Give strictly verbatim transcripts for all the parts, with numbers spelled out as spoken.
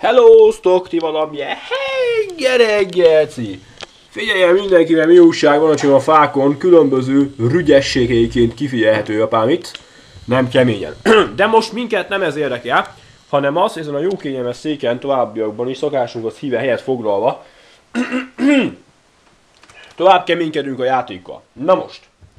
Hello, sztok, ti valamilyen hengereg, geci! Figyeljen mindenkivel, mi újság van, hogy a fákon különböző rügyességeiként kifigyelhető apám itt. Nem keményen. De most minket nem ez érdekel, hanem az, ezen a jó kényelmes széken továbbiakban is szokásunkhoz híve helyet foglalva tovább keménykedünk a játékkal. Na most,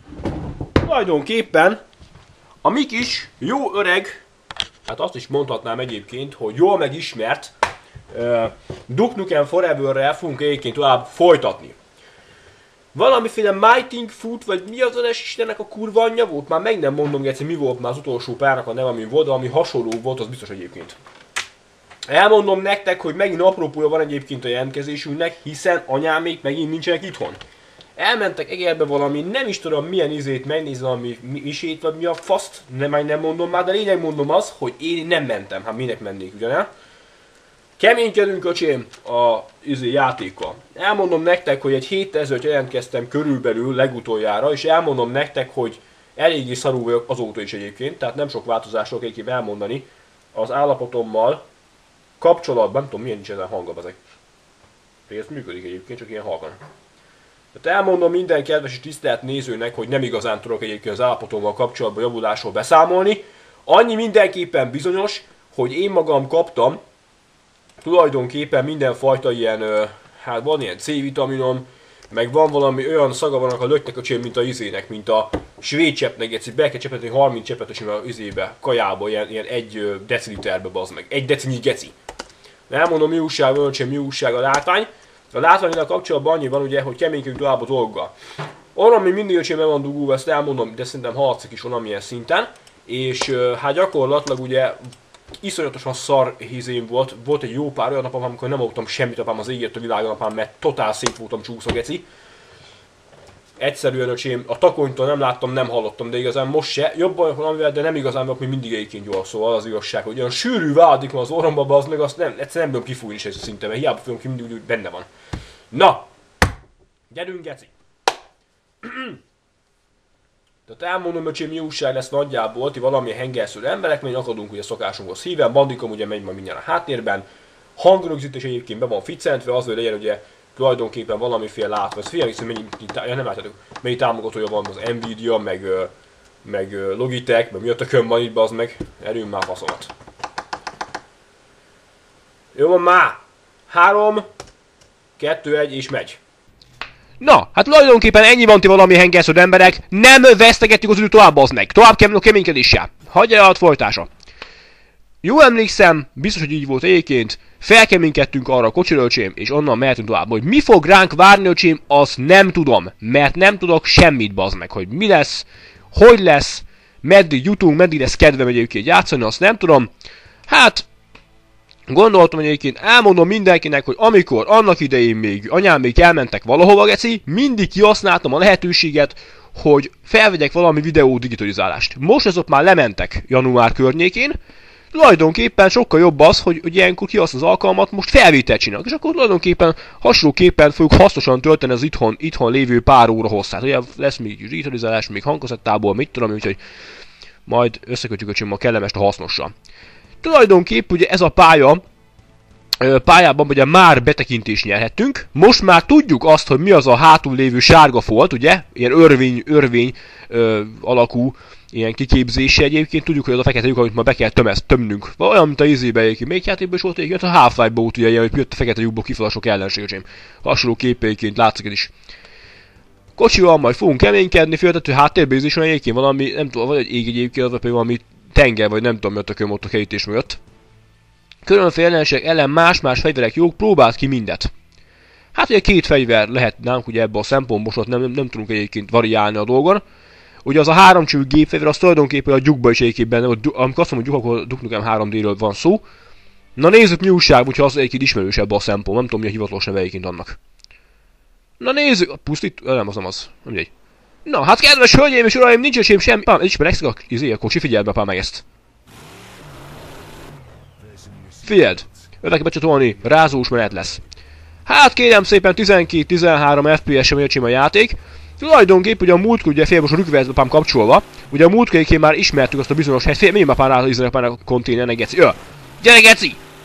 tulajdonképpen a mi kis jó öreg, hát azt is mondhatnám egyébként, hogy jól megismert uh, Duke Nukem Forever-rel fogunk egyébként tovább folytatni. Valamiféle Mighting Foot, vagy mi az az Istennek a kurva anyja volt? Már meg nem mondom, hogy mi volt már az utolsó párnak a neve, ami volt, de ami hasonló volt, az biztos egyébként. Elmondom nektek, hogy megint apropója van egyébként a jelentkezésünknek, hiszen anyámék megint nincsenek itthon. Elmentek Egerbe valami, nem is tudom milyen izét megnézni, ami misét, vagy mi a faszt, nem, nem mondom már, de lényeg mondom az, hogy én nem mentem, hát minek mennék ugyanel. Keménykedünk, öcsém, a izé játékkal. Elmondom nektek, hogy egy héttel ezelőtt jelentkeztem körülbelül legutoljára, és elmondom nektek, hogy eléggé szarú vagyok azóta is egyébként, tehát nem sok változásról kell egyébként elmondani az állapotommal kapcsolatban, nem tudom milyen nincs ezen hangom ezek. Ez működik egyébként, csak ilyen halkan. Tehát elmondom minden kedves és tisztelt nézőnek, hogy nem igazán tudok egyébként az állapotommal kapcsolatban javulásról beszámolni. Annyi mindenképpen bizonyos, hogy én magam kaptam tulajdonképpen mindenfajta ilyen, hát van ilyen C-vitaminom, meg van valami olyan szaga vannak a löknek öcsém, mint a izének, mint a svéd cseppnek, egyszer be kell csepetni harminc cseppet öcsém a izébe, kajába, ilyen, ilyen egy deciliterbe bazd meg, egy decinyi geci. Elmondom mi újság van, öcsém, mi újság a látvány. A látványilag kapcsolatban annyi van ugye, hogy keménykedünk tovább a dolggal. Arra még mindig öcsém meg van dugulva, ezt elmondom, de szerintem hallatszik is valamilyen szinten. És hát gyakorlatilag ugye iszonyatosan szar hízém volt. Volt egy jó pár olyan napom, amikor nem adtam semmit apám az égért a világon apám, mert totál szép voltam csúszva geci. Egyszerűen öcsém, a takonytól nem láttam, nem hallottam, de igazán most se. Jobban van amivel, de nem igazán vagyok még mindig egyébként jól, szóval az igazság, hogy olyan sűrű vádik van az orromba, az meg azt nem, egyszerűen nem tudom kifújni is ez a szinten, mert hiába fogom ki, mindig úgy benne van. Na! Gyerünk, geci! Tehát elmondom, öcsém, mi újság lesz nagyjából, ti valamilyen hengerszörű emberek, mert akadunk ugye szokásunkhoz híven, bandikom ugye megy majd mindjárt a háttérben, hangrögzítés egyébként be van ficentve, az, hogy legyen ugye tulajdonképpen valamiféle látva, ez figyelj, hogy mennyi, ja, nem látjátok, mennyi támogatója van az Nvidia, meg, meg Logitech, meg mi a tökön van itt, az meg, erőm már faszolat. Jó van már! Három, kettő, egy és megy. Na, hát tulajdonképpen ennyi van ti valami hengerszörű emberek, nem vesztegetjük az időt tovább, az meg. Tovább kell a keménykedéssel. Hagyja el folytása. Jó emlékszem, biztos, hogy így volt egyébként, felkeménykedtünk arra a kocsira, öcsém, és onnan mehetünk tovább. Hogy mi fog ránk várni, öcsém, azt nem tudom, mert nem tudok semmit, bazd meg, hogy mi lesz, hogy lesz, meddig jutunk, meddig lesz kedvem egyébként játszani, azt nem tudom. Hát, gondoltam, hogy egyébként elmondom mindenkinek, hogy amikor annak idején még anyám még elmentek valahova, geci, mindig kihasználtam a lehetőséget, hogy felvegyek valami videó digitalizálást. Most azok már lementek január környékén, tulajdonképpen sokkal jobb az, hogy, hogy ilyenkor kihasznál az alkalmat, most felvételt csinálok, és akkor tulajdonképpen hasonlóképpen fogjuk hasznosan tölteni az itthon, itthon lévő pár óra hosszát. Ugye lesz még digitalizálás, még hangkazettából, mit tudom, úgyhogy majd összekötjük öcsém a kellemest a hasznossal. Tulajdonképp ugye ez a pálya, pályában ugye már betekintést nyerhettünk. Most már tudjuk azt, hogy mi az a hátul lévő sárga folt, ugye? Ilyen örvény, örvény ö, alakú ilyen kiképzése egyébként. Tudjuk, hogy az a fekete lyuk, amit ma be kell tömez, tömnünk. Olyan, mint a izébe egyébként. Még játékban is volt egyébként, a Half-Life-ba volt ugye, hogy jött a fekete lyukból kifele sok ellenségöcsém. Hasonló képe egyébként látszik ez is. Kocsival majd fogunk keménykedni, féltető háttérbézésen egyébként valami, nem tudom, vagy egy ég egyébként, az pedig valami tenger, vagy nem tudom, mi ott a köm ott a kerítés mögött. Különféle ellenségek ellen más-más fegyverek jók, próbált ki mindet. Hát ugye két fegyver lehet nálunk ugye ebben a szempontból, most nem, nem, nem tudunk egyébként variálni a dolgon. Ugye az a háromcsövű gépfegyver, az tulajdonképpen a Duke-ba is egyébként benne, amikor azt mondom, hogy Duke, akkor a Duke Nukem három D-ről van szó. Na nézzük mi újság, hogyha az egyébként ismerősebb a szempont, nem tudom mi a hivatalos neve egyébként annak. Na nézzük, a pusztít, nem az nem az, nem mindegy. Na hát kedves hölgyeim és uraim, nincs esélyem semmi. Pám, ismerek a, izé, a kocsi, figyeld be pár meg ezt. Figyeld, ötleg becsatolni, rázós menet lesz. Hát kérem szépen tizenkét-tizenhárom ef pé es-en öcsém a játék. Tulajdonképp ugye a múltkor ugye félbos a rükvercbe kapcsolva. Ugye a múltkor már ismertük azt a bizonyos helyet, fél, miért már pár rá a konténernek, geci. Jöjj! Gyere, geci!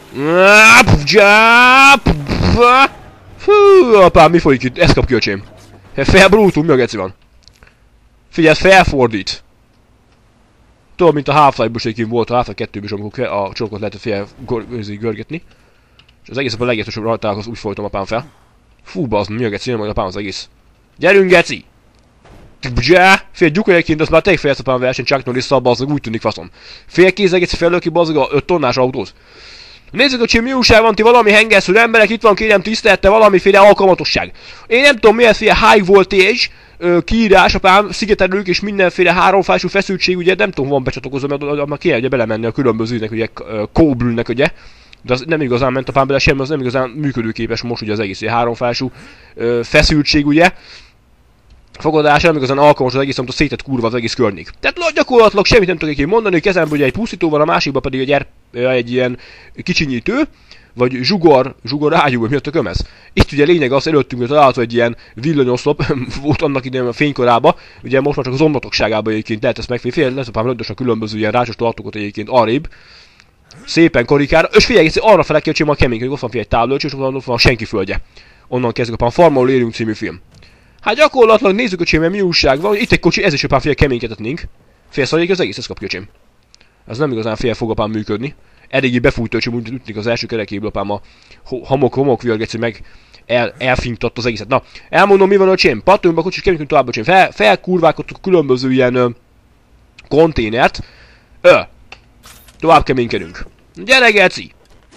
Fú, apám, mi folyik itt? Ezt kap ki, öcsém. Felbrútum, mi a geci van? Figyelj, felfordít. Tudod, mint a Half-Life-bus egyébként volt, a Half-Life kettőben is, amikor a csókot lehetett fél görgetni. És az egész a legértősebb rajtához úgy folytom apám fel. Fú, bazd, mi a geci, majd apám az egész. Gyerünk, geci! Fél gyukor egyébként, azt már tényleg fejlesz apám verseny, Chuck Norris-szal, bazdmeg, úgy tűnik faszom. Fél kézzel geci fellöki, bazdmeg a öt tonnás autót. Nézzük, hogy mi újság van, ti valami hengersző emberek, itt van kérem tisztelete valamiféle alkalmatosság. Én nem tudom milyenféle high voltage ö, kiírás, apám, szigetelők és mindenféle háromfású feszültség, ugye nem tudom, van becsatlakozva, mert már kéne ugye belemenni a különbözőnek, ugye Coblnek, ugye. De az nem igazán ment apám bele semmi, az nem igazán működőképes most ugye az egész, ugye háromfású ö, feszültség, ugye. Fogadás nem igazán alkalmas az egész, amit a szétett kurva az egész környék. Tehát gyakorlatilag semmit nem tudok én mondani, kezemben ugye egy pusztító van, a másikban pedig egy, er, egy ilyen kicsinyítő, vagy zsugor, zsugor ágyú, vagy mi a tököm ez? Itt ugye lényeg az, előttünk található egy ilyen villanyoszlop, volt annak idején a fénykorában, ugye most már csak az omlatokságában egyébként lehet ezt megfél, lesz apám rendesen különböző ilyen rácsos tartókat egyébként arrébb. Szépen karikára, és figyelj, arra fele kell csinálni a keményködik, ott van figyelj egy táblőcs, és ott van a senki földje. Onnan kezdjük apám, Farmahol élünk című film. Hát gyakorlatilag nézzük, öcsém, mert mi újság van, itt egy kocsi, ez is apám fél keménykedetnénk. Félszalék az egész, ez kap ki, öcsém. Ez nem igazán fél fog apám működni. Eléggé befújt, öcsém, úgy ütnik az első kerekéből apám a hamok-homok vérgeci meg el, elfintott az egészet. Na, elmondom mi van, öcsém, pattunk a kocsis keménykedünk tovább, öcsém. Fel, felkurválkodtuk a különböző ilyen ö, konténert. Ö, tovább keménykedünk. Gyere, geci!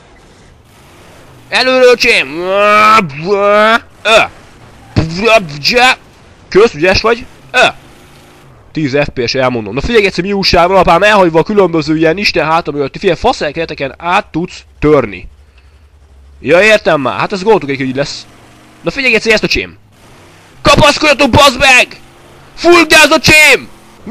Előre, öcsém! Ö! Kösz, ügyes vagy? Ö! tíz ef pé es elmondom. Na figyelj egyszer, mi újság van, apám, elhagyva a különböző ilyen isten hátam mögötti, figyelj, faszelkereteken át tudsz törni. Ja, értem már, hát ezt gondoltuk egy, hogy így lesz. Na figyelj egyszer, ezt a csém! Kapaszkodjatok, bazd meg! Full gáz a csém!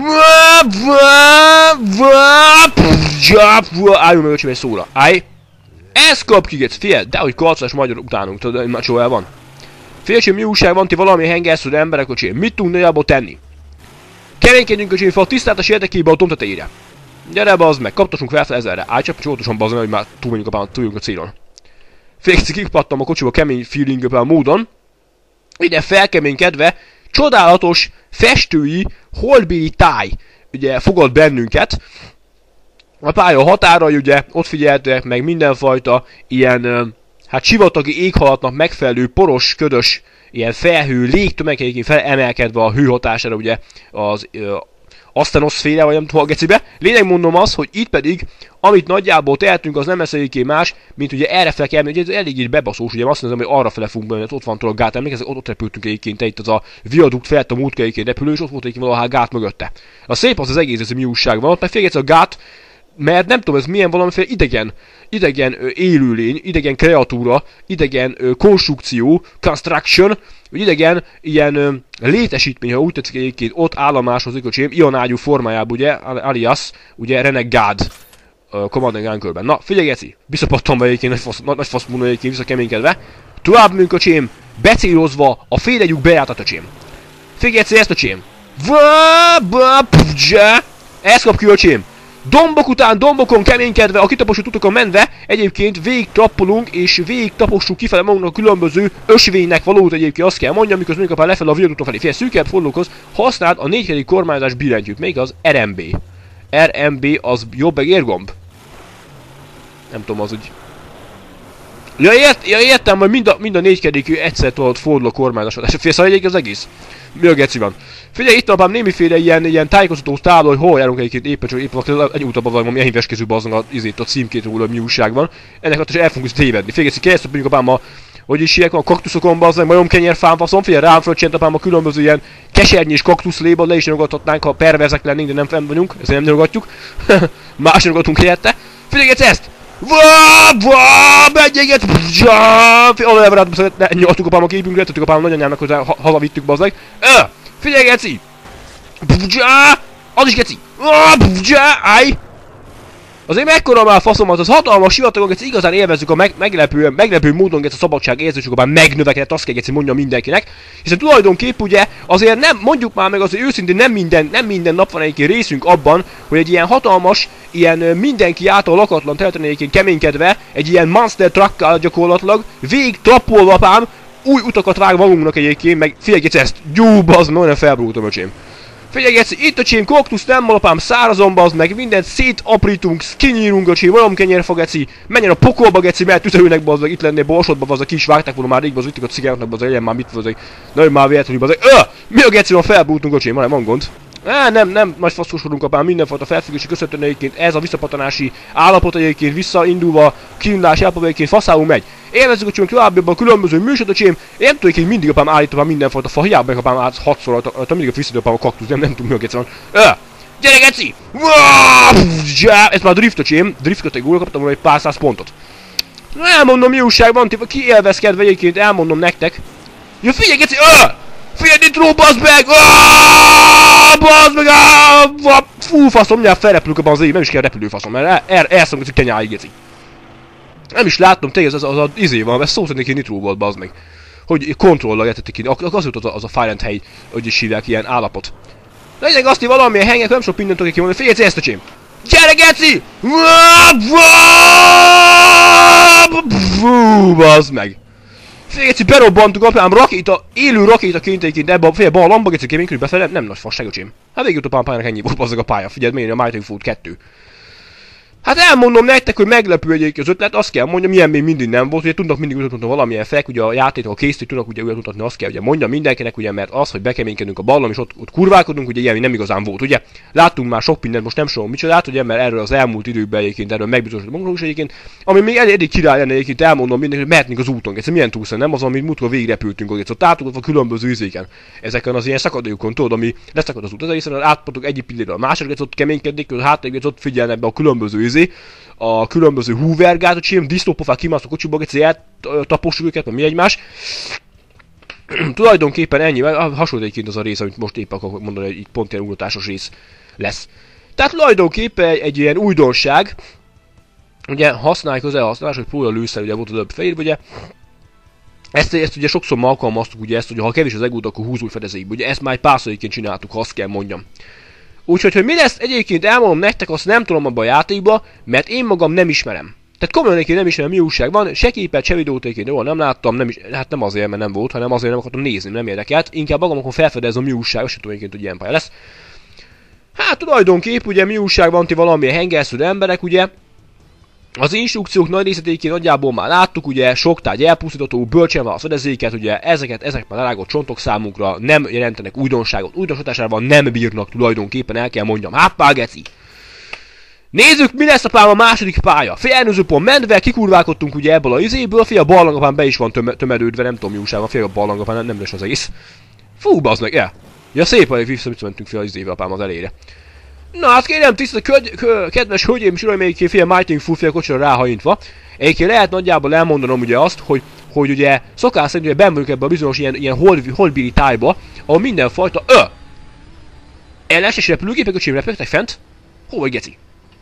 Álljunk meg, öcsém, egy szóra. Állj! Ez kap ki, gec, figyelj, de hogy karcolás magyar utánunk, tudod, már csó el van. Félcsém, mi újság van, ti valami hengersző emberek, öcsém, mit tudunk nagyjából tenni? Keménykedjünk, öcsém, fel a tisztáltatás érdekében a domb tetejére. Gyere, bazd meg, kaptassunk fel ezerre. Állj csak, csótosan bazd meg, hogy már túlmenjünk apám, túljunk a célon. Félcsém, kipattam a kocsiba kemény feeling a módon. Ide felkeménykedve, csodálatos, festői, holdbéli táj, ugye, fogad bennünket. A pálya határai, ugye, ott figyeltek meg mindenfajta ilyen, hát sivatagi éghalatnak megfelelő poros, ködös, ilyen felhő, légtömeg egyébként felemelkedve a hő hatására, ugye, az ö, asztenoszféra, vagy nem tudom a gecibe. Lényeg mondom az, hogy itt pedig, amit nagyjából tehetünk, az nem lesz egyébként más, mint ugye errefele kell menni, ugye ez elég így bebaszós, ugye azt mondom, hogy arrafele fogunk menni, ott van tőle a gát, emlékeztek, ott, ott repültünk egyébként, itt az a viadukt felett a múlt egyébként repülő, és ott volt egyébként valahol gát mögötte. A szép az az egész, ez mi újság van, ott meg félgetsz a gát, mert nem tudom, ez milyen valamiféle idegen, idegen ö, élőlény, idegen kreatúra, idegen ö, konstrukció, construction, vagy idegen ilyen ö, létesítmény, ha úgy tetszik egyébként, ott állomásozik, öcsém, ionágyú formájában, ugye, alias, ugye, Renegade uh, Command and Conquerben. Na, figyelj, geci, visszapattam be egyébként, nagy fasz, nagy fasz mondom egyébként, visszakeménykedve. Tovább műnk, öcsém, becélozva a félregyük bejárat, öcsém. Figyelj, geci, ezt, öcsém. Ezt kap ki, öcsém. Dombok után, dombokon keménykedve, a kitaposó utakon menve, egyébként végig trappolunk és végig tapossuk kifele magunknak a különböző ösvénynek valót egyébként azt kell mondjam, mikor mondjuk apán lefelé a viadukton felé. Figyelj, szűkebb fordulókhoz használd a négykerék kormányzás billentyűt, még az er em bé. er em bé az jobb meg érgomb? Nem tudom, az úgy... Ja, ért, ja értem, hogy mind a, mind a négykerékű egyszer tudod fordul a kormányzás. Figyelj, szóval egyébként az egész. Mi a geci van? Figyelj, itt apám némiféle ilyen, ilyen tájékoztató tábla, hogy hol járunk egyébként éppen csak éppen egy utabban vagy, ami enyhíveskezőben azon az izét, a címkét róla, mi újság van. Ennek alatt is el fogunk tévedni. Figyelj, keresztül mondjuk apám a, hogy is hívják, a kaktuszokon bazzeg, majomkenyér fámfaszon, figyelj, rám fölcsent apám a különböző ilyen kesernyés kaktuszléba, le is nyogathatnánk, ha perverzek lennénk, de nem fenn vagyunk, ezért nem nyogatjuk. Más nyogatunk helyette. Figyelj, ezt! Vaaaaaa! Vaaaaaa! Megyeget! Alá elvaráltam, nyoltuk apám a képünkre, tettük apám a nagyanyámnak, hogy hazavittük bazzeg. Ö! Figyelj, geci! Az is geci! Állj! Azért mekkora már faszomat, az hatalmas sivatagon, ezt igazán élvezzük a meg, meglepő, meglepő módon ezt a szabadság érzésükben megnövekedett, azt kell egyszer mondja mindenkinek. Hiszen tulajdonképp ugye azért nem, mondjuk már meg azért őszintén nem minden, nem minden nap van egyébként részünk abban, hogy egy ilyen hatalmas, ilyen mindenki által lakatlan területen egyébként keménykedve, egy ilyen monster truckkal gyakorlatilag, végig trappolva apám, új utakat vág magunknak egyébként, meg figyelj ezt, gyú, bazd, nagyon felbrúltam, öcsém. Figyelj egyszer, itt a csém, koktusz nem malapám, szárazon bazd meg, mindent szétaprítunk, kinyírunk a csém, valami kenyérfa geci, menjen a pokolba geci, mert tüzelőnek bazd meg, itt lennél borsodba bazd, ki is vágták volna már rég bazd, vitték a cigáratnak bazd, legyen már mit bazd, nagyon már véletlenül bazd, öh! Mi a geci van, felbrúltunk a csém, már van gond. Á, nem, nem, nagy faszkosodunk apám, mindenfajta felfüggési köszönhetően egyébként ez a visszapatanási állapot egyébként visszaindulva, kiindulás elpava egyébként faszául megy. Élvezzük a csém továbbiakban a különböző műsort, én nem tudom, hogy mindig apám állítom már mindenfajta fa, hiába meg apám át hatszor alatt, mindig a visszadő apám a kaktusz, nem, nem tudom mi a geci van. Öh! Gyere geci! Ez már drift a csém, drift kategória, kaptam volna egy pár száz pontot. Elmondom, mi újság van, ki élvezkedve egyébként, elmondom nektek. Ja, figyelj geci, öh! Figyelj, nitro, bazd meg! Aaaaaaah! Bazd meg! Aaaaaaah! Fú, faszom, mindjárt felrepülünk abban az éjjel, nem is kell repülőfaszom, mert el, elszom, hogy kenyáig, geci. Nem is láttam, tényleg az, az, az izé van, mert szó szerint egy nitro volt, bazd meg. Hogy kontrollal értették ki, az volt az a, az a Fire hely, hogy is hívják, ilyen állapot. Lényeg azt, hogy valamilyen hengek, nem sok mindent tudok kimondani, figyelj ezt a csém! Gyere, geci! Fú, bazd meg! Figyelj, berobbantuk apám, rakéta, élő rakétaként egyébként ebbe a fél bal lamba, geci, kémény befele, nem nagy fasság, öcsém. Hát végül a pályának ennyi volt bazzag a pálya, figyeld, miért a Mighty Foot kettő. Hát elmondom nektek, hogy meglepő egyébként az ötlet, azt kell mondjam, milyen még mindig nem volt, ugye tudnak mindig mutatni valamilyen fek, ugye a játékok készítők tudnak ugye újra mutatni, azt kell ugye mondjam mindenkinek, ugye, mert az, hogy bekeménykedünk a ballon és ott, ott kurválkodunk, ugye ilyen nem igazán volt, ugye. Láttunk már sok mindent, most nem soha micsodát, ugye, mert erről az elmúlt időkben egyébként erről megbizonyosodott magunkról is egyébként, ami még elég, elég király lenne egyébként, elmondom mindenkinek, hogy mehetnénk az úton, ez milyen túlszer, nem az, amit múltkor végigrepültünk, hogy ott átugatva különböző üzéken. Ezeken az ilyen szakadékon, tudod, ami leszakad az út, ezzel hiszen átpatok egyik pillanatra a másikra, ott keménykednék, hogy hátra ott figyelnek be a különböző üzé, a különböző húvergát, hogy sem disznópofák kimásznak a kocsiba, hogy eltapossuk őket, vagy mi egymás. Tulajdonképpen ennyi, hasonló egyébként az a rész, amit most épp akarok mondani, hogy itt pont ilyen ugratásos rész lesz. Tehát tulajdonképpen egy, egy ilyen újdonság, ugye használj közelhasználás, hogy próbál lőszer, ugye volt az előbb fehér, ugye. Ezt, ezt ugye sokszor ma alkalmaztuk, ugye ezt, hogy ha kevés az egód, akkor húz új fedezékbe, ugye ezt már egy párszor egyébként csináltuk, ha azt kell mondjam. Úgyhogy, hogy mi lesz egyébként elmondom nektek, azt nem tudom abban a játékba, mert én magam nem ismerem. Tehát komolyan egyébként nem ismerem, mi újság van, se képet, se videót egyébként jól nem láttam, nem is, hát nem azért, mert nem volt, hanem azért nem akartam nézni, nem érdekelt. Inkább magam akkor felfedezem, mi újság, azt sem tudom egyébként, hogy ilyen pálya lesz. Hát tulajdonképp ugye mi újság van, ti valamilyen hengersző emberek, ugye. Az instrukciók nagy részét egyébként nagyjából már láttuk, ugye sok tárgy elpusztítható, bölcsen van a fedezéket, ugye ezeket, ezek már lerágott csontok számunkra nem jelentenek újdonságot, újdonsatásában nem bírnak tulajdonképpen, el kell mondjam, háppá geci! Nézzük, mi lesz apám a második pálya. Félelnőzőpont mentve, kikurválkodtunk ugye ebből a izéből, fél a barlangapám be is van töm tömedődve, nem tudom mi újság van, fél a barlangapám, nem, nem lesz az egész. Fú, bazd meg, ja. Ja, szépen visszamentünk fél az izével apám az elére. Na hát kérem, tisztelt kedves hölgyeim és uraim, egyébként fél Mighty Foot fél kocsira ráhajintva. Egyébként lehet nagyjából elmondanom ugye azt, hogy, hogy ugye szokás szerint ugye benn vagyunk ebben a bizonyos ilyen, ilyen holdbiri tájba, ahol mindenfajta ö! Ellenes repülőgépek, öcsém, repültek fent? Hova geci?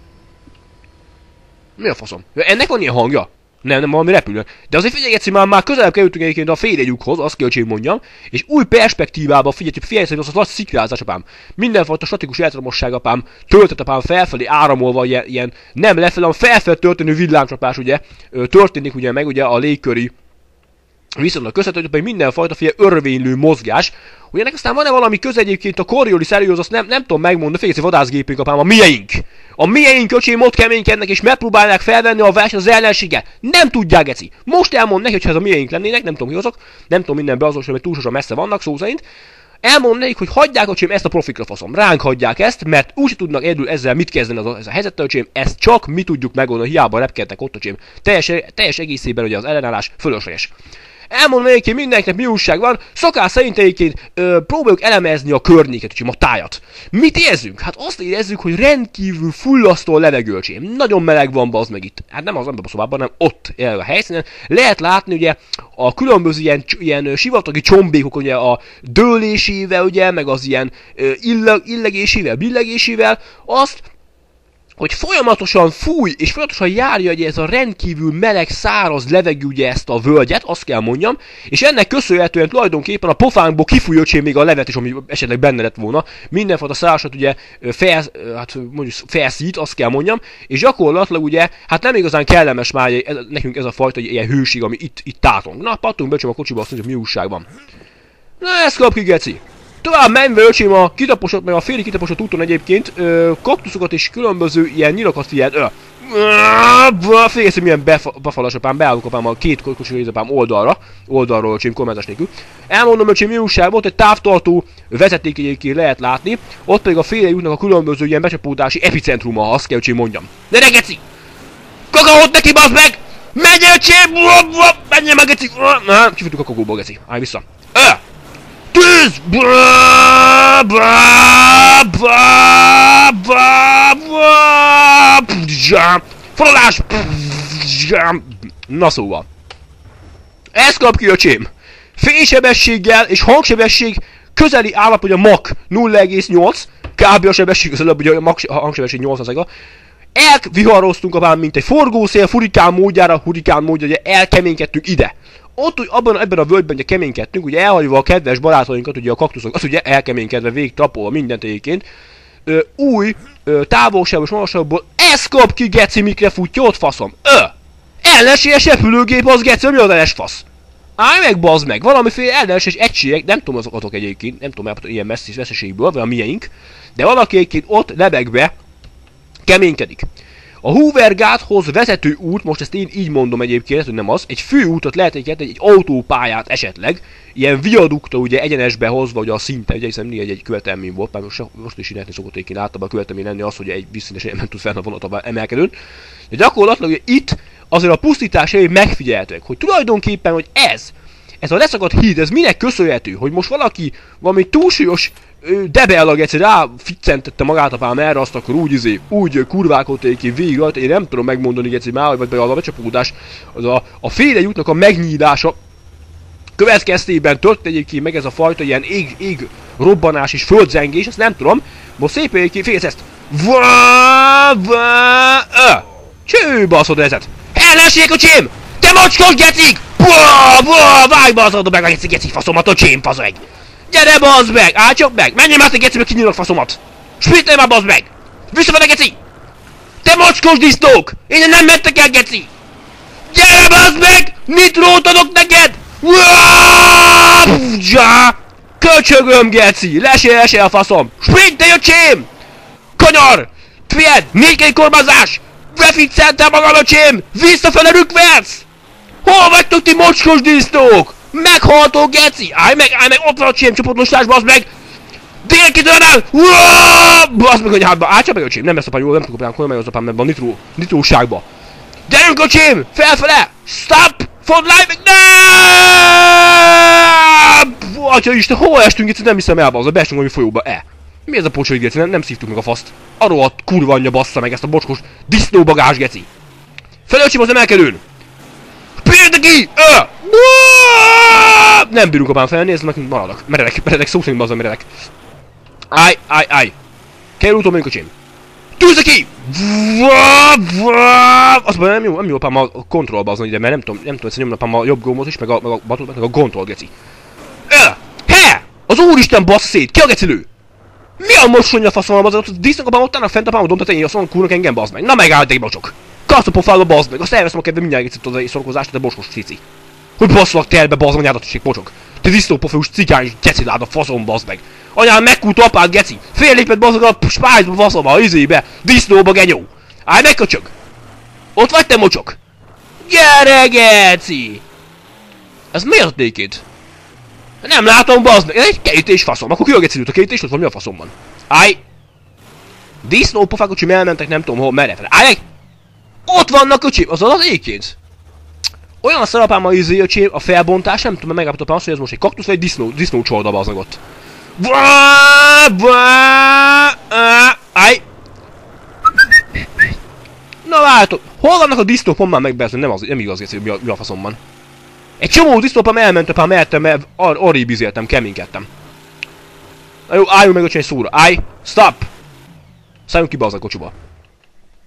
Mi a faszom? Ennek van ilyen hangja? Nem, nem valami repülő. De azért figyelj, egyszer már, már közelebb kerültünk egyébként a félrejükhoz, azt kell, hogy mondjam, és új perspektívába figyelj, hogy figyelj, hogy az az nagy szikrázás, apám. Mindenfajta statikus elektromosság, apám, töltet apám felfelé áramolva ilyen, ilyen nem lefelé, hanem felfelé történő villámcsapás, ugye, történik ugye meg ugye a légköri viszonylag közvetlenül, hogy mindenfajta fél örvénylő mozgás. Ugye ennek aztán van-e valami köze egyébként a Coriolis erőhöz, azt nem, nem tudom megmondani, figyelj, vadászgépünk apám, a mieink. A mieink, öcsém, ott keménykednek és megpróbálják felvenni a versenyt az ellenséggel. Nem tudják, geci. Most elmond neki, hogyha ez a mieink lennének, nem tudom ki azok, nem tudom minden beazonosítani, mert túlságosan messze vannak szó szerint. Elmond nekik, hogy hagyják, öcsém, ezt a profikra faszom. Ránk hagyják ezt, mert úgy tudnak egyedül ezzel mit kezdeni az a, ez a helyzettel, öcsém, ezt csak mi tudjuk megoldani, hiába repkednek ott, öcsém. Teljes, teljes egészében ugye az ellenállás fölösleges. Elmondom egyébként mindenkinek mi újság van, szokás szerint egyébként ö, próbáljuk elemezni a környéket, öcsém, a tájat. Mit érzünk? Hát azt érezzük, hogy rendkívül fullasztó a levegő, öcsém. Nagyon meleg van, bazd meg itt. Hát nem az ember a szobában, hanem ott a helyszínen. Lehet látni ugye a különböző ilyen, ilyen sivatagi csombékok ugye a dőlésével, ugye, meg az ilyen illeg, illegésével, billegésével, azt, hogy folyamatosan fúj, és folyamatosan járja ugye ez a rendkívül meleg, száraz levegő ugye ezt a völgyet, azt kell mondjam, és ennek köszönhetően tulajdonképpen a pofánkból kifúj öcsém még a levet is, ami esetleg benne lett volna. Mindenfajta szárasat ugye fel, hát mondjuk felszít, azt kell mondjam, és gyakorlatilag ugye, hát nem igazán kellemes már ez, nekünk ez a fajta ilyen hőség, ami itt, itt tátong. Na, pattunk becsem a kocsiba, azt mondja, mi újság van. Na, ezt kap ki, geci! Tovább menve öcsém a kitaposott, meg a félig kitaposott úton egyébként ö, kaktuszokat és különböző ilyen nyilakat figyelt. Ö, Félgeszem milyen befalas apám, beállok apám a két kocsi apám oldalra, oldalról öcsém, kormányzás nélkül. Elmondom öcsém, mi újság volt, egy távtartó vezeték egyébként lehet látni, ott pedig a félre jutnak a különböző ilyen becsapódási epicentruma, azt kell öcsém mondjam. De ne geci! Kakaót neki, bazd meg! Menj öcsém! Menjen meg geci! Na, kifutjuk a kakóból geci, állj vissza. Ö! Tűz! Bra, bra, bra, bra, bra, forradás! Na szóval. Ez kap ki öcsém. Fénysebességgel és hangsebesség közeli állap, hogy a Mach nulla egész nyolc. Kb. A sebesség közelebb, hogy a Mach hangsebesség nyolcvan. Elviharoztunk apám, mint egy forgószél, furikán módjára, hurikán módjára, ugye elkeménykedtünk ide. Ott, abban, ebben a völgyben ugye keménykedtünk, ugye elhagyva a kedves barátainkat, ugye a kaktuszok, az ugye elkeménykedve, végig trapolva mindent egyébként. Ö, új, ö, távolságos, magasságból, ez kap ki, geci, mikre futja, ott faszom. Ö! Ellenséges repülőgép, az geci, mi az ellenes fasz? Állj meg, bazd meg, valamiféle ellenséges egységek, nem tudom azokat egyébként, nem tudom elpatolni ilyen messzi veszteségből, vagy a miénk, de valaki egyébként ott lebegve keménykedik. A Hoovergáthoz vezető út, most ezt én így mondom egyébként, hogy nem az, egy főútot lehet egyébként, egy autópályát esetleg, ilyen viadukta ugye egyenesbe hozva, ugye a szinte, ugye hiszen egy, egy követelmény volt, már most, most is csinálni szokott egyébként általában a követelmény lenni az, hogy egy visszintesen nem tud fel a vonatban emelkedőn. De gyakorlatilag ugye itt azért a pusztítás elég megfigyelhetőek, hogy tulajdonképpen, hogy ez, ez a leszakadt híd, ez minek köszönhető, hogy most valaki valami túlsúlyos debellag egyszer rá ficcentette magát apám erre, azt akkor úgy izé, úgy kurválkodték ki végig rajta, én nem tudom megmondani egyszer már, vagy be a becsapódás, az a, a féle jutnak a megnyílása következtében történt egyébként meg ez a fajta ilyen ég, ég robbanás és földζengés, ezt nem tudom, most szépen egyébként félsz ezt. Vá, vá, ö! Cső, baszod ezet! Ellenségek, öcsém! Te mocskos gecik! Buá, buá, vágj baszod meg a geci, geci faszomat, öcsém, fasz meg! Gyere, bazd meg! Állj meg! Menjél már, te geci, meg kinyílok faszomat! Spittelj már, bazd meg! Visszafele, geci! Te mocskos disznók! Én nem mentek el, geci! Gyere, bazd meg! Nitrót adok neked! Köcsögöm, geci! Lesé, lesé a faszom! Spittelj, öcsém! Kanyar! Fied! Négy kormányzás! Beficceltem magam, öcsém! Visszafele rükverc! Hol vagytok ti mocskos disznók? Meghaltó, geci! Állj meg, állj meg, ott van a csém csoportlostás, bazd meg! Délkitörnel! Bazd meg, hogy hátba! Állj csak meg, öcsém! Nem lesz apám jól, nem tudok apám, kormányoz apám ebben a nitró, nitróságba! Gyerünk, öcsém! Felfele! Stop! For life! Nem! Atya Isten, hol estünk itt? Nem hiszem el, bazd, beestünk valami folyóba, e! Mi ez a pocsai, geci? Nem, nem szívtuk meg a faszt. A rohadt kurva anyja bassza meg ezt a bocskos disznóbagás, geci! Fel, öcsém, az emelkedőn! Pérde ki! Ö! Nem bírunk apám fel, nézd meg, maradok. Meredek, meredek, szó szerint bazzal meredek. Állj, állj, állj! Kell úton megyünk, öcsém! Tűzze ki! Azt mondja, nem jó, nem jó apám a kontrollba azon ide, mert nem tudom, nem tudom, hogy nyomni apám a jobb gombot is, meg a, meg a, meg a kontroll, geci. Ö! He! Az úristen bassz szét! Ki a gecilő? Mi a mosonya faszom az ott disznók apám ott állnak fent apám a domtetején, azt mondom, kúrnak engem, bazd meg. Na megállj, egy bocsok! Kasz a pofádba, bazd meg! Azt elveszem a kedve mindjárt gecit az a szorkozást, de boskos cici. Hogy basszolak telbe, bazd meg, anyádat, bocsok! Te disznópofős cikány gecilád a faszom, bazd meg! Anyám megkúrt apád, geci! Fél lépett bazd meg a spájzba, faszom, a izébe! Disznóba, genyó! Állj meg, köcsög! Ott vagy te, mocsok? Gyere, geci! Ez miért ott néked? Nem látom, bazd meg! Egy kerítés, faszom! Akkor ki a gecilőt a kerítés, ott van, mi a faszom van? Állj! Disznópofák, öcsém, elmentek, nem tudom hol, merre fel. Állj meg! Ott vannak, öcsém! Az az éjként! Olyan szarapám a izé, öcsém, a felbontás, nem tudom, megállapítom azt, hogy ez most egy kaktusz vagy egy disznó, disznó csolda bazd meg ott. Állj! Na várjátok, hol vannak a disznók? Mondd már meg, be, nem, az, nem igaz, hogy mi a, mi a faszom van. Egy csomó disznópám elment, apám, mehettem, mert ar arrébb izéltem, keménykedtem. Na jó, álljunk meg, öcsém, egy szóra. Állj! Stop! Szálljunk ki be az a kocsiba.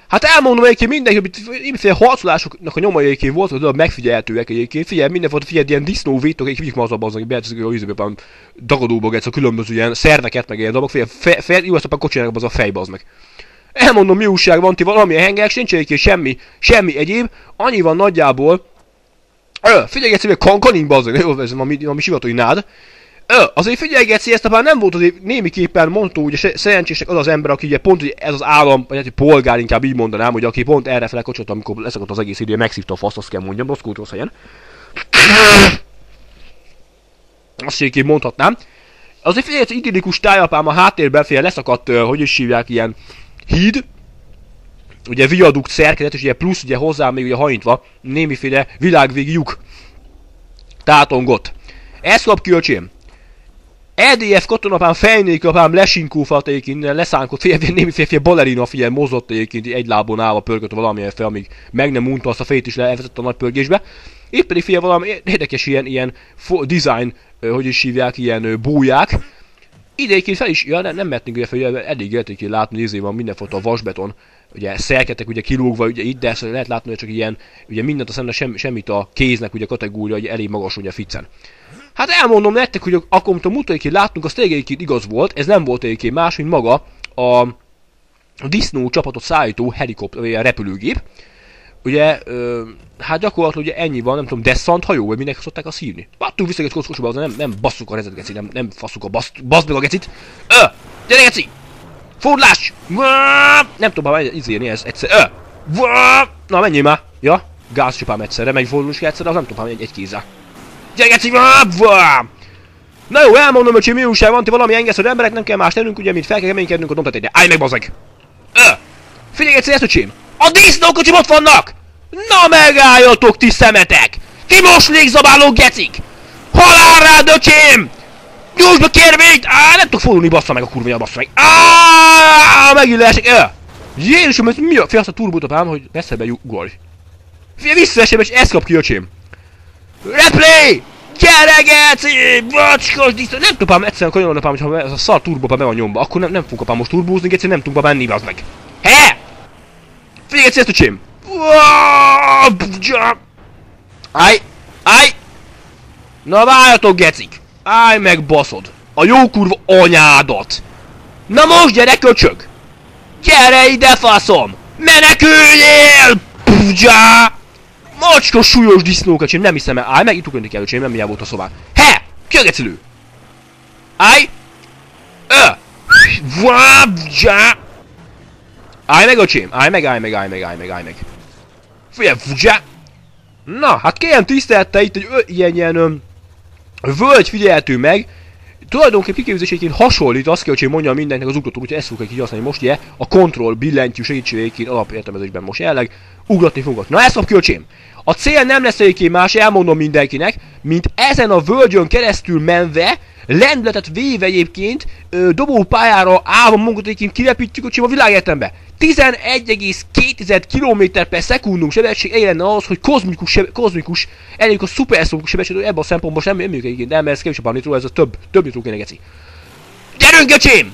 Hát elmondom egyébként mindenki, hogy mindenféle harcolásoknak a nyomai egyébként volt, hogy megfigyelhetőek egyébként. Figyelj, minden volt, figyelj, ilyen disznóvétok, egy vigyük ma az abban, hogy beállítjuk a ízőben dagadóba, a különböző ilyen szerveket, meg ilyen dolgok. Figyelj, fe, fe, jó, azt a kocsinak az a fejbe az meg. Elmondom, mi újság van, ti valamilyen hengek, nincs egyébként semmi, semmi egyéb. Annyi van nagyjából. Ö, figyelj, egyszerűen kan kanink bazzag, jó, ez valami, valami sivatagi nád. Ö, azért figyelj, Geci, ezt apán nem volt azért némiképpen mondta, ugye szerencsésnek az az ember, aki ugye pont ugye ez az állam, vagy hát polgár inkább így mondanám, hogy aki pont errefele kocsolt, amikor leszakadt az egész idő, megszívta a faszt, azt kell mondjam, rossz kultúrsz helyen. Azt egyébként mondhatnám. Azért figyelj, ez idillikus tájapám a háttérben fél leszakadt, uh, hogy is hívják, ilyen híd. Ugye viadukt szerkezet, és ugye plusz ugye hozzá még ugye hajintva némiféle világvégi lyuk. Tátongott. Ezt kap ki, öcsém. é dé ef katonapám fejnék apám lesinkófalt egyébként, leszánkott, figyelj, némi félfél balerina, figyelj, mozott egyébként, egy lábon állva pörgött valamilyen fel, amíg meg nem unta azt a fejét is levezetett a nagy pörgésbe. Épp pedig figyelj, valami érdekes ilyen, ilyen design, hogy is hívják, ilyen búják. Ide egyébként fel is, ja nem, nem mehetnénk ugye fel, eddig érték látni, nézé van mindenfajta vasbeton, ugye szerketek ugye kilógva ugye itt, de ezt lehet látni, hogy csak ilyen, ugye mindent a szemben semmi, semmit a kéznek ugye kategória, ugye elég magas ugye ficen. Hát elmondom nektek, hogy akkor, amit a múlt egyébként láttunk, az tényleg egyébként igaz volt, ez nem volt egyébként más, mint maga a, a disznó csapatot szállító helikopter, vagy a repülőgép. Ugye, ö, hát gyakorlatilag ugye ennyi van, nem tudom, desszant hajó, vagy minek szokták azt hívni. Battunk vissza egy kocskosba, nem, nem basszuk a rezet, geci, nem, nem faszuk a baszt, baszd meg a gecit. Ö, gyere geci! Fordulás! Nem tudom, már izélni ez egyszer. Ö! Na, menjél már! Ja, gázcsapám egyszerre, megy fordulós egyszerre, az nem tudom, egy, egy kézzel. Gyere geci! Na jó, elmondom, hogy mi újság van, ti valami engesz, hogy emberek nem kell más tennünk, ugye, mint fel kell keménykednünk a domtetényre. Állj meg, bazzeg! Ö! Figyelj egyszer ezt, öcsém! A disznókocsim ott vannak! Na megálljatok, ti szemetek! Ti moslék zabáló gecik! Halál rád, öcsém! Nyújtsd be kérvényt! Á, nem tudok fordulni, bassza meg a kurva, bassza meg! Áááá, megint leesek! Ö! Jézusom, ez mi a... Fél azt a turbótapám, hogy messzebe ugorj. Figyelj, visszaesem, és ezt kap ki, öcsém! Replay! Gyere, geci! Vacskos disznó! Nem tudom, egyszerűen kanyarodni, apám, hogyha ez a szar turbópám be van nyomva, akkor nem, nem fogunk apám most turbózni, geci, nem tudunk menni, bazd meg! He! Figyelj, ezt öcsém! Állj! Állj! Na várjatok, gecik! Állj meg, baszod! A jó kurva anyádat! Na most gyere, köcsög! Gyere ide, faszom! Meneküljél! Puzsá! Macskos súlyos disznók, öcsém, nem hiszem el. Állj meg, itt ugrani kell, öcsém, nem milyen volt a szobán. He! Ki a gecilő? Állj! Ö! Vabzsá! Állj meg, öcsém! Állj meg, állj meg, állj meg, állj meg, állj meg. Figyelj, fuzsá! Na, hát kérem tisztelte itt egy ö, ilyen, ilyen ö, völgy figyelhető meg. Tulajdonképpen kiképzéséként hasonlít, azt kell, hogy mondjam mindenkinek az ugrató, úgyhogy ezt fogok így használni most, ugye, a control billentyű segítségéként alapértelmezésben most jelenleg ugratni fogok. Na ezt kap ki, öcsém! A cél nem lesz egyébként más, elmondom mindenkinek, mint ezen a völgyön keresztül menve, lendületet véve egyébként, ö, dobópályára állva magunkat egyébként kirepítjük, öcsém, a világegyetembe. tizenegy egész két kilométer per szekundum sebesség elég lenne ahhoz, hogy kozmikus, sebe, kozmikus elég a szuperszonikus sebesség, ebben a szempontból sem nem működik egyébként, nem, ez kevésebb a nitró, ez a több, több nitró kéne, geci. Gyerünk, öcsém!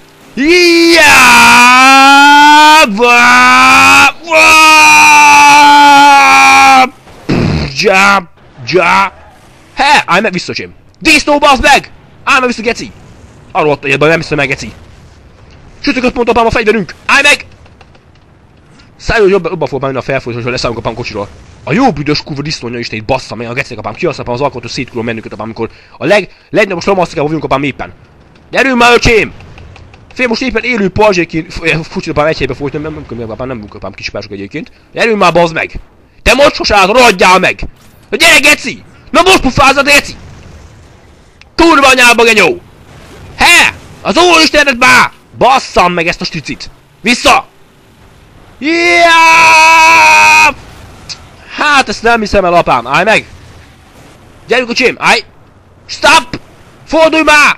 Ja, ja. He, állj meg vissza, öcsém! Disznó, baszd meg! Állj meg vissza, geci! Arról ott egyetben nem hiszem meg, geci! Sütököt mondta apám a fegyverünk! Állj meg! Szálljon, hogy jobban, jobban fog menni a felfolyás, hogy leszállunk apám kocsiról. A jó büdös kurva disznónya is itt bassza meg a gecinek apám, kihasznál apám az alkotot, hogy szétkulom mennünket apám, amikor a leg, legnagyobb rommasztikával vagyunk apám éppen. Gyerünk már, öcsém! Fél most éppen élő pajzséként, fucsit apám egy helybe folyt, nem, nem, nem, apám, nem bunk apám kispások egyébként. Gyerünk már, bazd meg! Te mocskos állat, rohadjál meg! Na gyere, geci! Na most pufázad, geci! Kurva anyába, genyó! He! Az úristenet már! Basszam meg ezt a sticit! Vissza! Yeah! Hát ezt nem hiszem el, apám, állj meg! Gyerünk, öcsém, állj! Stop! Fordulj már!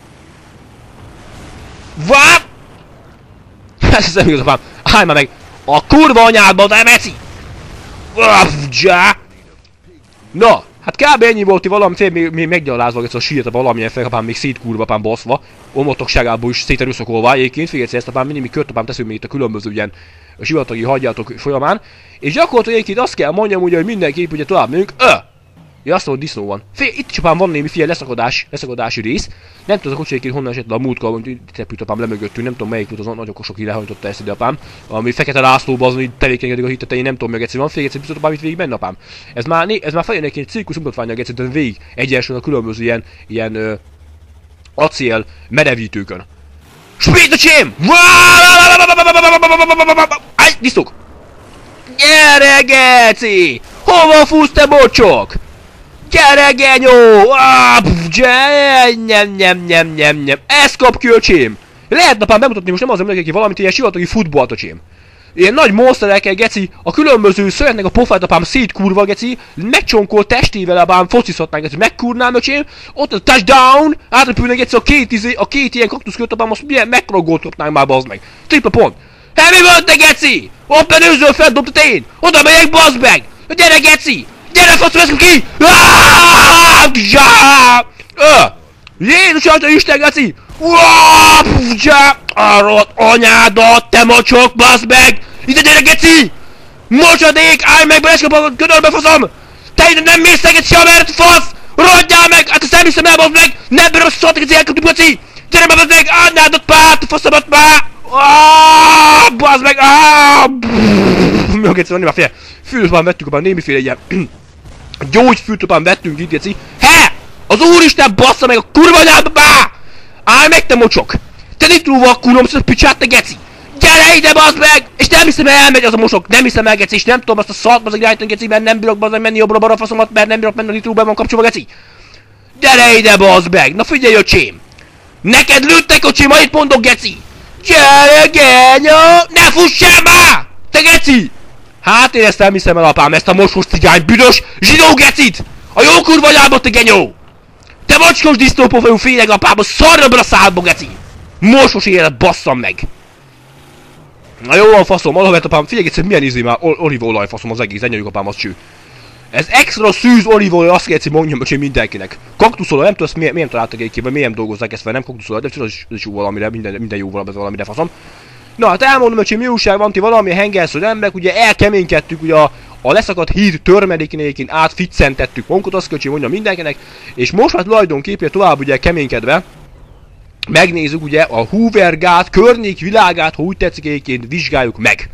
Vá! Ez nem igaz, apám, állj már meg! A kurva anyádba, de meci! Na, hát kb. Ennyi volt, hogy valami fél még, még meggyalázva, hogy a sírt valamilyen fel, apám még szétkurva, apám baszva, omotokságából is széterőszakolva egyébként, figyelj ezt, apám, mindig mi kört, apám teszünk még itt a különböző ilyen a sivatagi hagyjátok folyamán. És gyakorlatilag egyébként azt kell mondjam ugye, hogy mindenképp ugye tovább megyünk. Ö! Ja, azt mondom, disznó van. Fél, itt csupán van némi figyelj leszakadás, leszakadási rész. Nem tudom, az a kocsi egyébként honnan esett le a múltkor, hogy itt repült apám lemögöttünk, nem tudom melyik volt az nagyon sok lehajtotta ezt ide apám. Ami Fekete Lászlóban azon így tevékenykedik a híd tetején, nem tudom meg egyszerűen van fél egyszer biztos apám itt végig benne apám. Ez már, ez már fejön egy cirkusz mutatványa egyszerűen végig egyenesen a különböző ilyen, ilyen ö, acél merevítőkön. Spét a csém! Áj, disztok! Gyere, geci! Hova fusz, te bocsok? Gyere, genyó! Nem, nem, nem, nem, nem. Ezt kap ki, öcsém! Lehet apám bemutatni, most nem azért mondok, hogy valamit ilyen sivatagi futballt, öcsém. Ilyen nagy monsterekkel, geci, a különböző szövetnek a pofát apám szétkurva, geci, megcsonkolt testével apám focizhatnánk, geci, megkurnám, öcsém, ott a touchdown, átrepülnek, geci, a két izé, a két ilyen kaktuszkört apám, most milyen mekkora gólt kapnánk már, bazd meg. Tripla pont. Hé, mi van te, geci? Hoppen őzől feldobtad én! Oda megyek, bazd meg! Gyere, geci! Gyere, faszom, eszem ki! Jézus, Atya Isten, geci! Arrott anyádat, te mocsok, bazd meg! Ide gyere, geci! Mocsadék, állj meg, beleskap a ködörbe, faszom! Te ide nem mész, geci, amert fasz! Rogyjál meg! Hát ezt nem hiszem el, bazd meg! Nem bírom ezt a szart, geci, elkapjuk, geci! Gyere be, bazd meg! Anyádat, párt, faszomat már! Bazd meg! Mi a geci, van, már fél! Fültopán vettünk apám, némiféle ilyen gyógyfültopán vettünk itt, geci. He! Az úristen bassza meg a kurva anyába, bá! Állj meg, te mocsok! Te nitrúval a kurom, szóval picsát, te geci! Gyere ide, bazd meg! És nem hiszem el, elmegy az a mosok, nem hiszem el, geci, és nem tudom azt a szart, bazd meg irányítani, geci, mert nem bírok, bazd meg menni jobbra-balra faszomat, mert nem bírok menni a nitrúban van kapcsolva, geci! Gyere ide, bazd meg! Na figyelj, öcsém! Neked lőttek, öcsém, ha itt mondok, geci! Gyere, genyó! Ne fussál már! Te geci! Hát én ezt nem hiszem el, apám, ezt a mosos cigány büdös zsidó gecit! A jó kurva anyába, te genyó! Te mocskos disznópofajú fényeg, apám, a szarra a szádba, geci! Mosos élet, basszam meg! Na jó van, faszom, alapvet apám, figyelj egyszer, milyen izé már olívaolaj, faszom, az egész, ennyi apám, az cső. Ez extra szűz olívaolaj, azt kell, hogy mondjam, hogy mindenkinek. Kaktuszolaj, nem tudom, ezt miért, miért találtak egyébként, vagy miért dolgozzák ezt fel, nem kaktuszolaj, de ez is jó valamire, minden, minden jó valamire, valamire, faszom. Na hát elmondom, hogy mi újság van, ti valami hengersző emberek, ugye elkeménykedtük, ugye a, a leszakadt híd törmelékénéként átficcentettük magunkat, azt kell, hogy mondjam mindenkinek, és most már tulajdonképpen tovább ugye keménykedve, megnézzük ugye a Hoover-gát, környék világát, ha úgy tetszik egyébként, vizsgáljuk meg.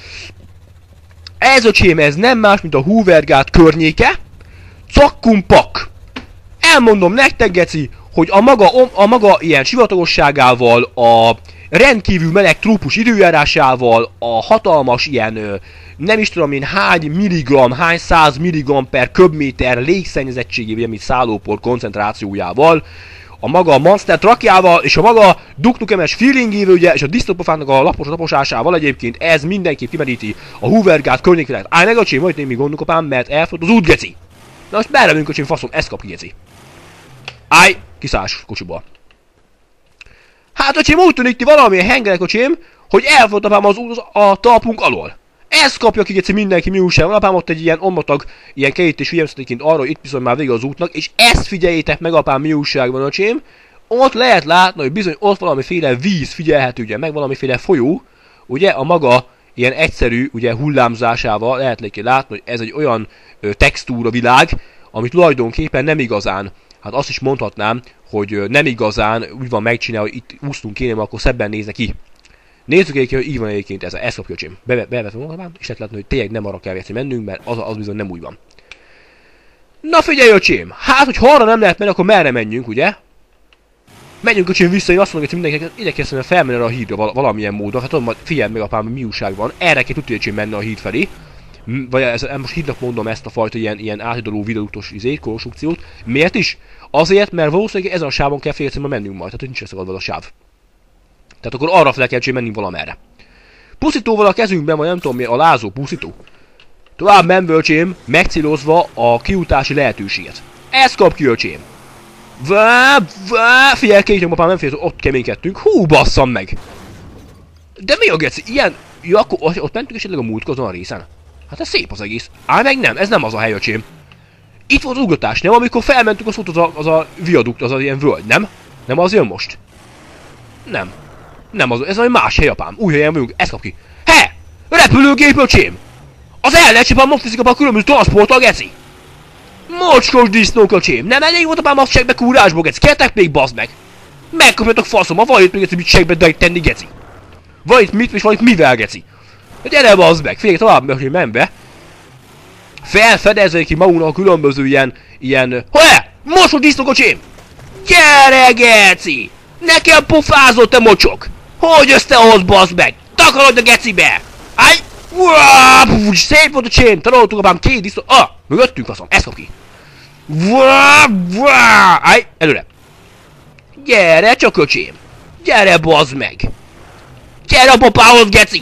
Ez öcsém, ez nem más, mint a Hoover-gát környéke, cakkumpak. Elmondom nektek, geci, hogy a maga, a maga ilyen sivatagosságával, a rendkívül meleg trópus időjárásával, a hatalmas ilyen, nem is tudom én hány milligram, hány száz milligram per köbméter légszennyezettségével, mint szállópor koncentrációjával, a maga monster trakjával, és a maga duknukemes feelingével, ugye, és a disznópofának a lapos taposásával egyébként ez mindenképp kimeríti a Hoover-gát környékvilágot. Állj meg, öcsém, majd némi gondunk apám, mert elfogyott az út, geci! Na most merre megyünk, öcsém, faszom, ezt kap ki, geci. Állj, kiszállás kocsiból. Hát, öcsém, úgy tűnik, ti valamilyen hengerek, öcsém, hogy elfogyott apám az út a talpunk alól. Ezt kapja ki, geci, mindenki, mi újság van, apám, ott egy ilyen ommatag, ilyen kerítés figyelmeztetőként arra, hogy itt bizony már vége az útnak, és ezt figyeljétek meg, apám, mi újság van, öcsém. Ott lehet látni, hogy bizony ott valamiféle víz figyelhető, ugye, meg valamiféle folyó, ugye, a maga ilyen egyszerű, ugye, hullámzásával lehet látni, hogy ez egy olyan ö, textúra világ, amit tulajdonképpen nem igazán, hát azt is mondhatnám, hogy ö, nem igazán úgy van megcsinálva, hogy itt úsztunk kéne, mert akkor szebben nézne ki. Nézzük egyébként, hogy így van egyébként ez, ez kapja, öcsém. Be, bevetem magam, és lehet látni, hogy tényleg nem arra kell vérni mennünk, mert az, az bizony nem úgy van. Na figyelj, öcsém! Hát, hogy ha arra nem lehet menni, akkor merre menjünk, ugye? Menjünk, öcsém, vissza, én azt mondom, hogy mindenkinek ide kell felmenni a hídra val valamilyen módon. Hát tudom, figyelj meg, apám, mi újság van. Erre kell tudni, öcsém, menni a híd felé. Vagy ez, most hídnak mondom ezt a fajta ilyen, ilyen átidaló vidalútos izét, konstrukciót. Miért is? Azért, mert valószínűleg ezen a sávon kell félszemben mennünk majd, tehát nincs leszakadva a sáv. Tehát akkor arra fel kell menni valamerre. Puszítóval a kezünkben, vagy nem tudom mi, a lázó puszító. Tovább menve, öcsém, megcélozva a kiutási lehetőséget. Ezt kap ki, öcsém. Vá, vá, figyelj, két apám, nem félsz, ott keménykedtünk. Hú, basszam meg. De mi a geci? Ilyen... Ja, akkor ott mentünk esetleg a múltkor azon a részen. Hát ez szép az egész. Á, meg nem, ez nem az a hely, öcsém. Itt volt az ugratás, nem? Amikor felmentünk, az volt az a, az a viadukt, az a ilyen völgy, nem? Nem az jön most? Nem. Nem az, ez egy más hely, apám. Új helyen vagyunk, ezt kap ki. He! Repülőgép, öcsém! Az el lehet csipán most viszik a különböző transporttal, geci! Mocskos disznók, öcsém! Nem elég volt apám azt segbe kúrásból, geci! Kértek még, bazd meg! Megkapjatok faszom, ha van itt még, geci, mit segbe tenni, geci! Van itt mit, és van itt mivel, geci! Gyere, bazd meg! Figyelj, tovább meg, menj be! Felfedezzék ki magunknak a különböző ilyen... ilyen... Hol-e? Mocskos disznók, öcsém! Gyere, geci! Nekem pofázott, te mocsok! Hogy jössz te ahhoz, bazd meg? Takarodj a gecibe! Áj! Uaaah! Szép volt a csém! Tanultuk apám két disznó... Ah! Mögöttünk, faszom! Ezt kap ki! Uaaah! Áj! Előre! Gyere csak, öcsém! Gyere, bazd meg! Gyere a popához, geci!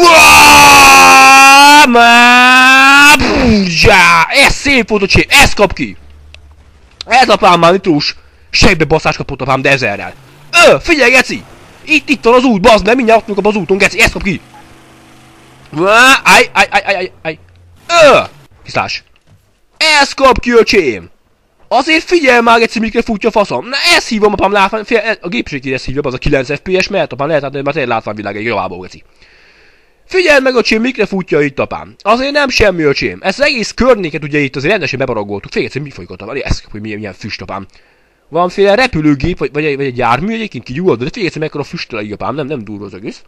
Ez szép volt a csém! Ezt kap ki! Ez apám már nitrós segbe baszás kapott apám, de ezerrel! Ö! Figyelj, geci! Itt, itt van az út, bazd meg! Mindjárt ott az úton, geci! Ezt kap ki! Áj, áj, áj, áj, áj, áj! Ö! Kiszlás! Ezt kap ki, öcsém! Azért figyelj már, geci, mikor futja faszom! Na, ezt hívom, apám, látvány... A gépességét ezt hívja, az a kilenc ef pé es, mert apám lehet látni, mert egy látványvilág egy javából, geci. Figyeld meg, öcsém, mikre futja itt, apám. Azért nem semmi, öcsém. Ezt az egész környéket ugye itt azért rendesen bebaragoltuk. Figyelj, geci, mi folyik ott, ezt kap, hogy milyen, milyen füst, apám. Valamiféle repülőgép, vagy, vagy, egy, vagy egy jármű egyébként kigyullad, de figyelj, mekkora füstel így, apám, nem, nem durva az egész.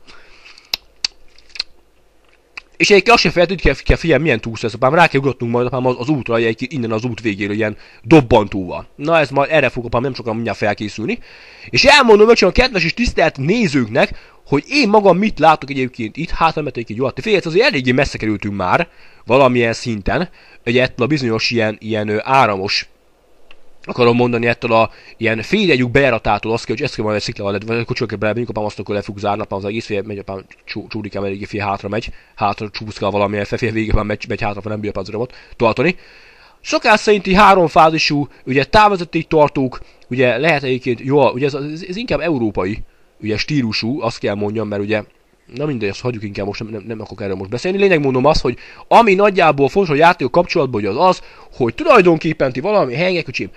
És egyébként azt sem feltűnt, kell, kell figyelni, milyen túlsz ez, apám, rá kell ugrotnunk majd, apám, az, az útra, egyébként innen az út végéről, ilyen dobbantóval. Na, ez majd erre fog, apám, nem sokan mindjárt felkészülni. És elmondom, öcsém, a kedves és tisztelt nézőknek, hogy én magam mit látok egyébként itt, hát nem egy jó, figyelj, azért eléggé messze kerültünk már, valamilyen szinten, ugye ettől a bizonyos ilyen, ilyen áramos, akarom mondani, ettől a ilyen féljegyük bejáratától azt kell, hogy ezt kell majd egy sziklával, vagy kocsival kell belebünk, apám azt akkor le fog zárni, apám az egész fél megy, apám csúrikám eléggé fél hátra megy, hátra csúszkál valamilyen fél végig, apám megy, megy hátra, nem bír apám az uramot tartani. Szokás szerinti három fázisú, ugye távvezeték tartók, ugye lehet egyébként, jó, ugye ez, ez, ez inkább európai, ugye stílusú, azt kell mondjam, mert ugye, na mindegy, azt hagyjuk inkább most, nem, nem, nem akarok erről most beszélni. Lényeg mondom az, hogy ami nagyjából fontos a játék kapcsolatban, hogy az az, hogy tulajdonképpen ti valami hengek, öcsém,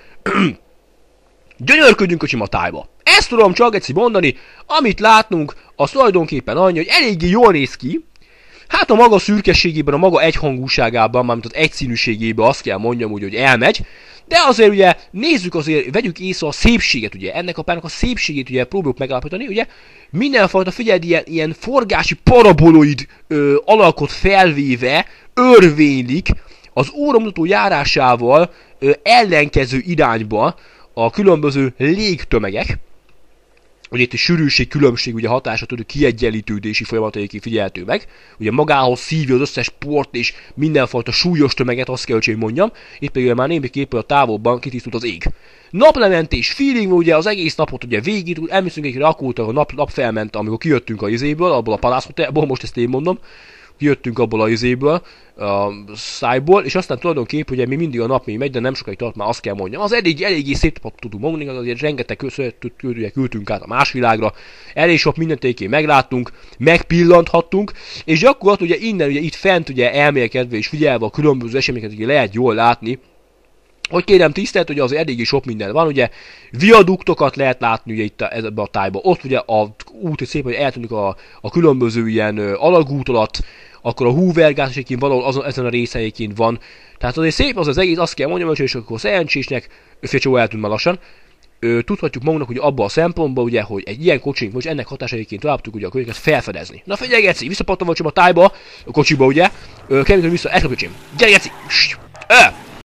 gyönyörködjünk, öcsém, a tájba. Ezt tudom csak egyszer mondani, amit látnunk, az tulajdonképpen annyi, hogy eléggé jól néz ki. Hát a maga szürkességében, a maga egyhangúságában, mármint az egyszínűségében azt kell mondjam úgy, hogy elmegy. De azért ugye nézzük azért, vegyük észre a szépséget, ugye, ennek a pályának a szépségét ugye próbáljuk megállapítani, ugye, mindenfajta, figyeld, ilyen, ilyen forgási paraboloid ö, alakot felvéve örvénylik az óramutató járásával ö, ellenkező irányba a különböző légtömegek. Ugye itt a sűrűség, különbség, ugye hatása tudod, kiegyenlítődési folyamatai figyelhető meg. Ugye magához szívja az összes port és mindenfajta súlyos tömeget, azt kell, hogy mondjam. Itt pedig már némiképpen a távolban kitisztult az ég. Naplementés feeling, ugye az egész napot ugye végig, elmészünk egy rakóta, a nap, nap felment, amikor kijöttünk a izéből, abból a Palace Hotelból, most ezt én mondom. Kijöttünk abból a izéből, a szájból, és aztán tulajdonképpen ugye mi mindig a nap még megy, de nem sokáig tart, már azt kell mondjam. Az eddig eléggé szép napot tudunk mondani, azért rengeteg küldőjek küldtünk át a más világra, elég sok mindent egyébként megláttunk, megpillanthattunk, és gyakorlatilag ugye innen ugye itt fent ugye elmélkedve és figyelve a különböző eseményeket ugye lehet jól látni, hogy kérem tisztelt, hogy az eddigi sok minden van, ugye viaduktokat lehet látni ugye itt a, ebbe a tájba, ott ugye a út szép, hogy eltűnik a, a különböző ilyen ö, alagút alatt, akkor a húvergáz egyébként valahol azon, ezen a részeiként van, tehát azért szép az az egész, azt kell mondjam, hogy akkor szerencsésnek, félcsó eltűnt már lassan, ö, tudhatjuk magunknak ugye abban a szempontból, ugye, hogy egy ilyen kocsink, most ennek hatásaiként tovább tudjuk ugye a könyveket felfedezni. Na figyelj, Geci, visszapattam a tájba, a kocsiba ugye, ö, keményen vissza, elkapcsolom, gyere, Geci! Ö!